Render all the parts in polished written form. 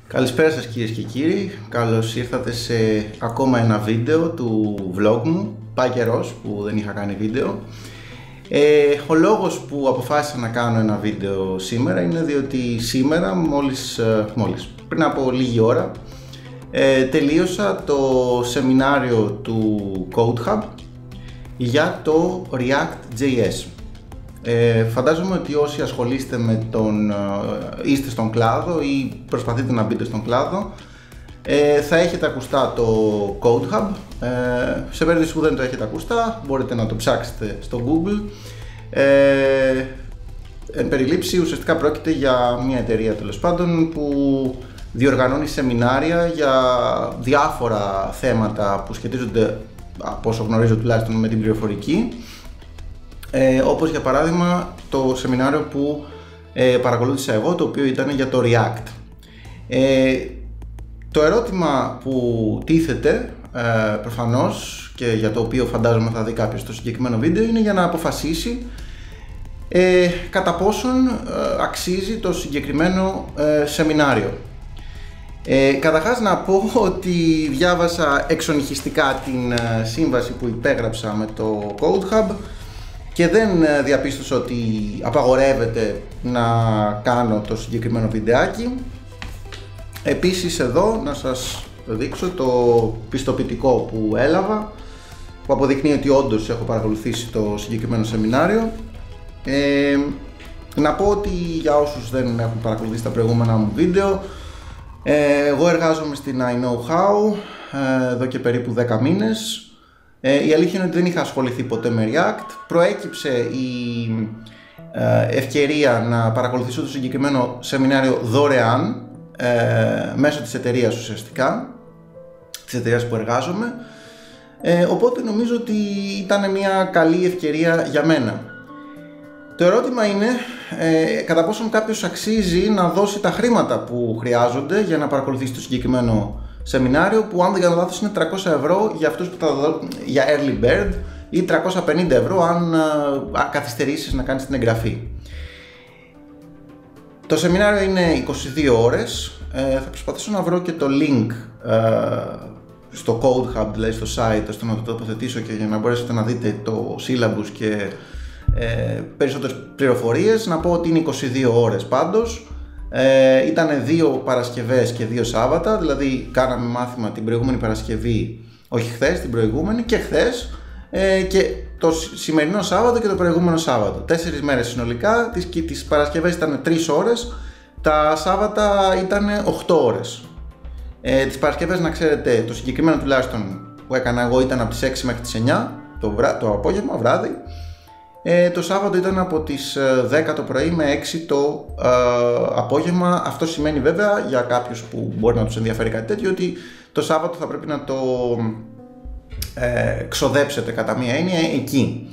Καλησπέρα σας κυρίες και κύριοι, καλώς ήρθατε σε ακόμα ένα βίντεο του vlog μου. Πάει καιρός που δεν είχα κάνει βίντεο. Ο λόγος που αποφάσισα να κάνω ένα βίντεο σήμερα είναι διότι σήμερα, μόλις πριν από λίγη ώρα, τελείωσα το σεμινάριο του CodeHub για το React.js. Φαντάζομαι ότι όσοι ασχολείστε με είστε στον κλάδο ή προσπαθείτε να μπείτε στον κλάδο, θα έχετε ακουστά το CodeHub. Σε περίπτωση που δεν το έχετε ακουστά, μπορείτε να το ψάξετε στο Google. Εν περιλήψει, ουσιαστικά πρόκειται για μια εταιρεία τέλος πάντων που διοργανώνει σεμινάρια για διάφορα θέματα που σχετίζονται, από όσο γνωρίζω τουλάχιστον, με την πληροφορική. Όπως για παράδειγμα το σεμινάριο που παρακολούθησα εγώ, το οποίο ήταν για το React. Το ερώτημα που τίθεται προφανώς και για το οποίο φαντάζομαι θα δει κάποιος το συγκεκριμένο βίντεο είναι για να αποφασίσει κατά πόσον αξίζει το συγκεκριμένο σεμινάριο. Καταρχάς να πω ότι διάβασα εξονυχιστικά την σύμβαση που υπέγραψα με το CodeHub και δεν διαπίστωσα ότι απαγορεύεται να κάνω το συγκεκριμένο βιντεάκι. Επίσης εδώ να σας δείξω το πιστοποιητικό που έλαβα, που αποδεικνύει ότι όντως έχω παρακολουθήσει το συγκεκριμένο σεμινάριο. Να πω ότι για όσους δεν έχουν παρακολουθήσει τα προηγούμενα μου βίντεο, εγώ εργάζομαι στην I Know How εδώ και περίπου 10 μήνες. Η αλήθεια είναι ότι δεν είχα ασχοληθεί ποτέ με React. Προέκυψε η ευκαιρία να παρακολουθήσω το συγκεκριμένο σεμινάριο δωρεάν μέσω της εταιρείας, ουσιαστικά της εταιρείας που εργάζομαι, οπότε νομίζω ότι ήταν μια καλή ευκαιρία για μένα. Το ερώτημα είναι κατά πόσον κάποιος αξίζει να δώσει τα χρήματα που χρειάζονται για να παρακολουθήσει το συγκεκριμένο σεμινάριο, που αν δεν κάνω λάθος είναι 300 ευρώ για αυτούς που θα δω για early bird ή 350 ευρώ αν καθυστερήσεις να κάνεις την εγγραφή. Το σεμινάριο είναι 22 ώρες. Θα προσπαθήσω να βρω και το link στο CodeHub, δηλαδή στο site, ώστε να το τοποθετήσω και για να μπορέσετε να δείτε το syllabus και περισσότερες πληροφορίες. Να πω ότι είναι 22 ώρες πάντως. Ήτανε 2 Παρασκευές και 2 Σάββατα, δηλαδή κάναμε μάθημα την προηγούμενη Παρασκευή, όχι χθες, την προηγούμενη και χθες, και το σημερινό Σάββατο και το προηγούμενο Σάββατο. 4 μέρες συνολικά, τις Παρασκευές ήταν 3 ώρες, τα Σάββατα ήταν 8 ώρες. Τις Παρασκευές, να ξέρετε, το συγκεκριμένο τουλάχιστον που έκανα εγώ ήταν από τις 6 μέχρι τις 9 το απόγευμα, βράδυ. Το Σάββατο ήταν από τις 10 το πρωί με 6 το απόγευμα. Αυτό σημαίνει βέβαια για κάποιους που μπορεί να τους ενδιαφέρει κάτι τέτοιο ότι το Σάββατο θα πρέπει να το ξοδέψετε κατά μία έννοια εκεί.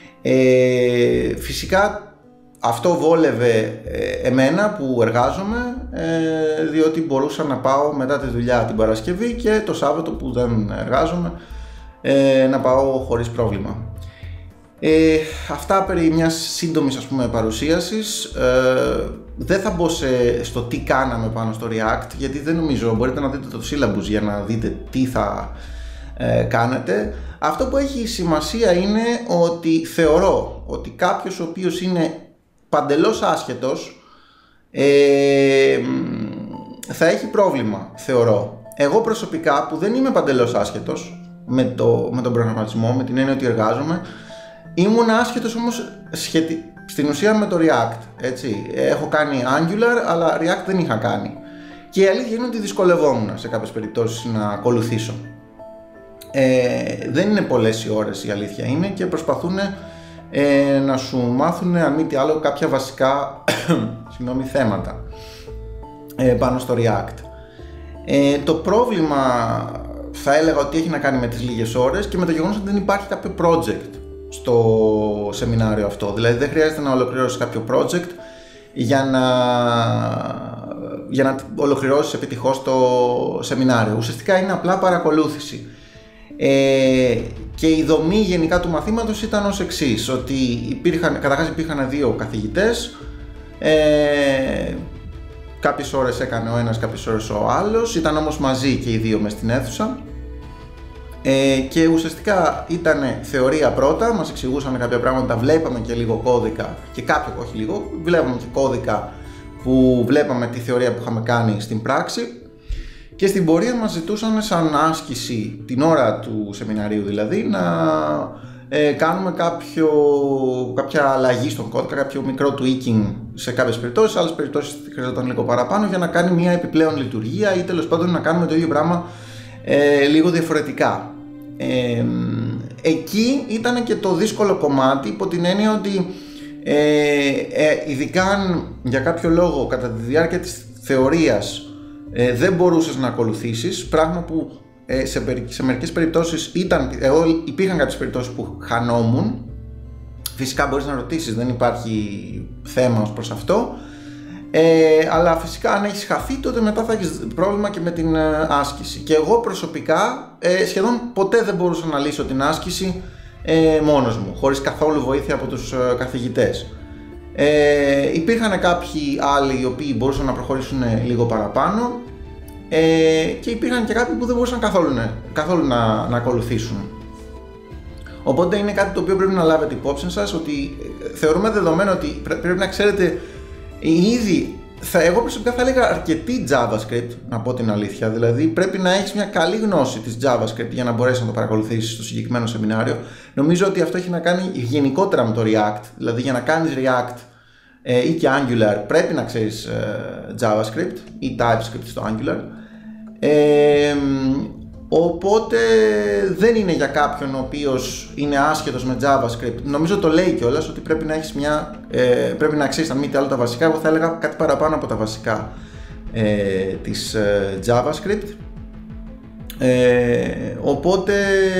Φυσικά αυτό βόλευε εμένα που εργάζομαι, διότι μπορούσα να πάω μετά τη δουλειά την Παρασκευή και το Σάββατο που δεν εργάζομαι να πάω χωρίς πρόβλημα. Αυτά περί μιας σύντομης, ας πούμε, παρουσίασης. Δεν θα μπω στο τι κάναμε πάνω στο React, γιατί δεν νομίζω, μπορείτε να δείτε το syllabus για να δείτε τι θα κάνετε. Αυτό που έχει σημασία είναι ότι θεωρώ ότι κάποιος ο οποίος είναι παντελώς άσχετος θα έχει πρόβλημα, θεωρώ. Εγώ προσωπικά, που δεν είμαι παντελώς άσχετος με τον προγραμματισμό, με την έννοια ότι εργάζομαι, ήμουν άσχετος όμως στην ουσία με το React, έτσι. Έχω κάνει Angular, αλλά React δεν είχα κάνει. Και η αλήθεια είναι ότι δυσκολευόμουν σε κάποιες περιπτώσεις να ακολουθήσω. Δεν είναι πολλές οι ώρες, η αλήθεια είναι, και προσπαθούν να σου μάθουν, αν μη τι άλλο, κάποια βασικά θέματα πάνω στο React. Το πρόβλημα θα έλεγα ότι έχει να κάνει με τις λίγες ώρες και με το γεγονός ότι δεν υπάρχει κάποιο project στο σεμινάριο αυτό. Δηλαδή δεν χρειάζεται να ολοκληρώσεις κάποιο project για να ολοκληρώσεις επιτυχώς το σεμινάριο. Ουσιαστικά είναι απλά παρακολούθηση. Και η δομή γενικά του μαθήματος ήταν ως εξής, ότι καταρχάς υπήρχαν 2 καθηγητές, κάποιες ώρες έκανε ο ένας, κάποιες ώρες ο άλλος, ήταν όμως μαζί και οι δύο μες στην αίθουσα. Και ουσιαστικά ήταν θεωρία πρώτα, μας εξηγούσαν κάποια πράγματα, βλέπαμε και λίγο κώδικα και κάποιο, όχι λίγο, βλέπαμε και κώδικα που βλέπαμε τη θεωρία που είχαμε κάνει στην πράξη, και στην πορεία μας ζητούσαν σαν άσκηση την ώρα του σεμιναρίου δηλαδή να κάνουμε κάποια αλλαγή στον κώδικα, κάποιο μικρό tweaking σε κάποιες περιπτώσεις, άλλες περιπτώσεις χρειαζόταν λίγο παραπάνω για να κάνει μια επιπλέον λειτουργία ή τέλος πάντων να κάνουμε το ίδιο πράγμα λίγο διαφορετικά. Εκεί ήταν και το δύσκολο κομμάτι, υπό την έννοια ότι ειδικά αν για κάποιο λόγο κατά τη διάρκεια της θεωρίας δεν μπορούσες να ακολουθήσεις, πράγμα που σε μερικές περιπτώσεις υπήρχαν κάποιες περιπτώσεις που χανόμουν. Φυσικά μπορείς να ρωτήσεις, δεν υπάρχει θέμα ως προς αυτό, αλλά φυσικά αν έχεις χαθεί τότε μετά θα έχεις πρόβλημα και με την άσκηση. Και εγώ προσωπικά σχεδόν ποτέ δεν μπορούσα να λύσω την άσκηση μόνος μου, χωρίς καθόλου βοήθεια από τους καθηγητές. Υπήρχαν κάποιοι άλλοι οι οποίοι μπορούσαν να προχωρήσουν λίγο παραπάνω, και υπήρχαν και κάποιοι που δεν μπορούσαν καθόλου να ακολουθήσουν. Οπότε είναι κάτι το οποίο πρέπει να λάβετε υπόψη σας, ότι θεωρούμε δεδομένο ότι πρέπει να ξέρετε ήδη, εγώ προσωπικά θα έλεγα αρκετή JavaScript, να πω την αλήθεια. Δηλαδή πρέπει να έχεις μια καλή γνώση της JavaScript για να μπορέσεις να το παρακολουθήσεις στο συγκεκριμένο σεμινάριο. Νομίζω ότι αυτό έχει να κάνει γενικότερα με το React. Δηλαδή για να κάνεις React ή και Angular πρέπει να ξέρεις JavaScript ή TypeScript στο Angular. Οπότε δεν είναι για κάποιον ο οποίος είναι άσχετος με JavaScript. Νομίζω το λέει κιόλας ότι πρέπει να έχεις πρέπει να ξέρεις αν μη τι άλλο τα βασικά. Εγώ θα έλεγα κάτι παραπάνω από τα βασικά της JavaScript. Οπότε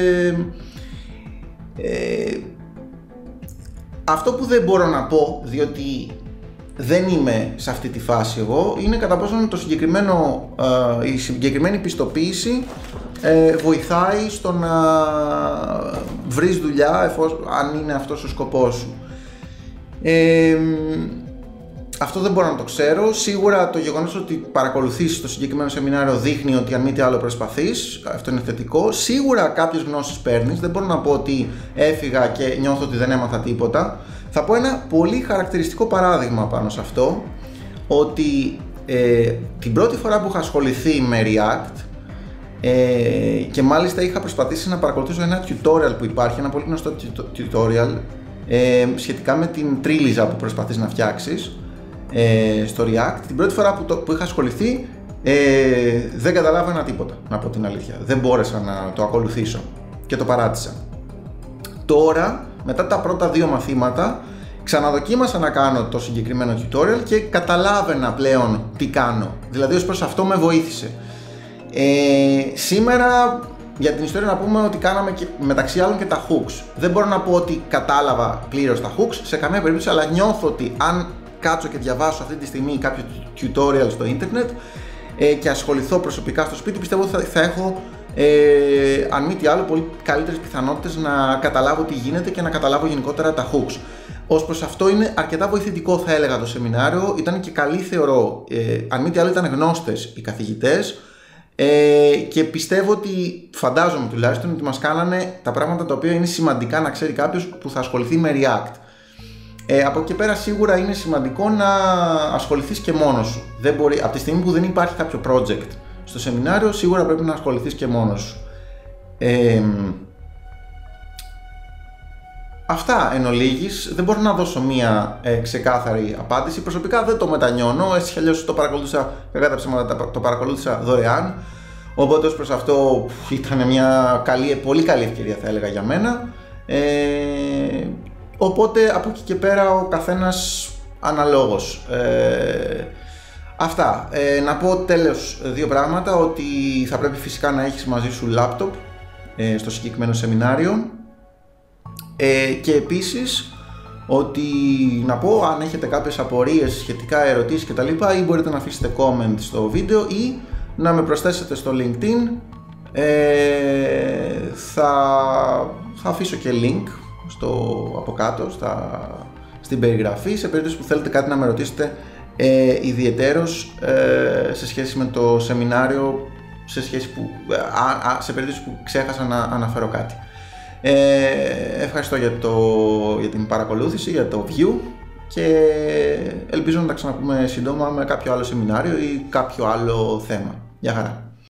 αυτό που δεν μπορώ να πω, διότι δεν είμαι σε αυτή τη φάση εγώ, είναι κατά πόσο η συγκεκριμένη πιστοποίηση βοηθάει στο να βρεις δουλειά, αν είναι αυτός ο σκοπός σου. Αυτό δεν μπορώ να το ξέρω. Σίγουρα το γεγονός ότι παρακολουθείς το συγκεκριμένο σεμινάριο δείχνει ότι αν μη τι άλλο προσπαθείς. Αυτό είναι θετικό. Σίγουρα κάποιες γνώσεις παίρνεις. Δεν μπορώ να πω ότι έφυγα και νιώθω ότι δεν έμαθα τίποτα. Θα πω ένα πολύ χαρακτηριστικό παράδειγμα πάνω σε αυτό, ότι την πρώτη φορά που είχα ασχοληθεί με React, και μάλιστα είχα προσπαθήσει να παρακολουθήσω ένα tutorial που υπάρχει, ένα πολύ γνωστό tutorial σχετικά με την τρίλιζα που προσπαθείς να φτιάξεις στο React. Την πρώτη φορά που είχα ασχοληθεί δεν καταλάβαινα τίποτα, να πω την αλήθεια. Δεν μπόρεσα να το ακολουθήσω και το παράτησα. Τώρα, μετά τα πρώτα δύο μαθήματα, ξαναδοκίμασα να κάνω το συγκεκριμένο tutorial και καταλάβαινα πλέον τι κάνω. Δηλαδή ως προς αυτό με βοήθησε. Σήμερα για την ιστορία να πούμε ότι κάναμε και, μεταξύ άλλων, και τα hooks. Δεν μπορώ να πω ότι κατάλαβα πλήρως τα hooks σε καμία περίπτωση, αλλά νιώθω ότι αν κάτσω και διαβάσω αυτή τη στιγμή κάποιο tutorial στο ίντερνετ και ασχοληθώ προσωπικά στο σπίτι, πιστεύω ότι θα έχω αν μη τι άλλο πολύ καλύτερες πιθανότητες να καταλάβω τι γίνεται και να καταλάβω γενικότερα τα hooks. Ως προς αυτό είναι αρκετά βοηθητικό, θα έλεγα, το σεμινάριο. Ήταν και καλή, θεωρώ, αν μη τι άλλο ήταν γνώστες οι καθηγητές, και πιστεύω ότι, φαντάζομαι τουλάχιστον, ότι μας κάνανε τα πράγματα τα οποία είναι σημαντικά να ξέρει κάποιος που θα ασχοληθεί με React. Από εκεί πέρα σίγουρα είναι σημαντικό να ασχοληθείς και μόνος σου. Δεν μπορεί, από τη στιγμή που δεν υπάρχει κάποιο project στο σεμινάριο, σίγουρα πρέπει να ασχοληθείς και μόνος σου. Αυτά εν ολίγης. Δεν μπορώ να δώσω μία ξεκάθαρη απάντηση. Προσωπικά δεν το μετανιώνω, έτσι κι αλλιώς το παρακολούθησα, κακά τα ψέματα, το παρακολούθησα δωρεάν. Οπότε ως προς αυτό ήταν μια πολύ καλή ευκαιρία, θα έλεγα, για μένα. Οπότε από εκεί και πέρα ο καθένας αναλόγως. Αυτά. Να πω τέλος δύο πράγματα, ότι θα πρέπει φυσικά να έχεις μαζί σου laptop στο συγκεκριμένο σεμινάριο, και επίσης ότι να πω, αν έχετε κάποιες απορίες σχετικά, ερωτήσεις κτλ, ή μπορείτε να αφήσετε comment στο βίντεο ή να με προσθέσετε στο LinkedIn. Θα αφήσω και link από κάτω στην περιγραφή, σε περίπτωση που θέλετε κάτι να με ρωτήσετε ιδιαιτέρως σε σχέση με το σεμινάριο, σε περίπτωση που ξέχασα να αναφέρω κάτι. Ευχαριστώ για την παρακολούθηση, για το view και ελπίζω να τα ξαναπούμε σύντομα με κάποιο άλλο σεμινάριο ή κάποιο άλλο θέμα. Γεια χαρά!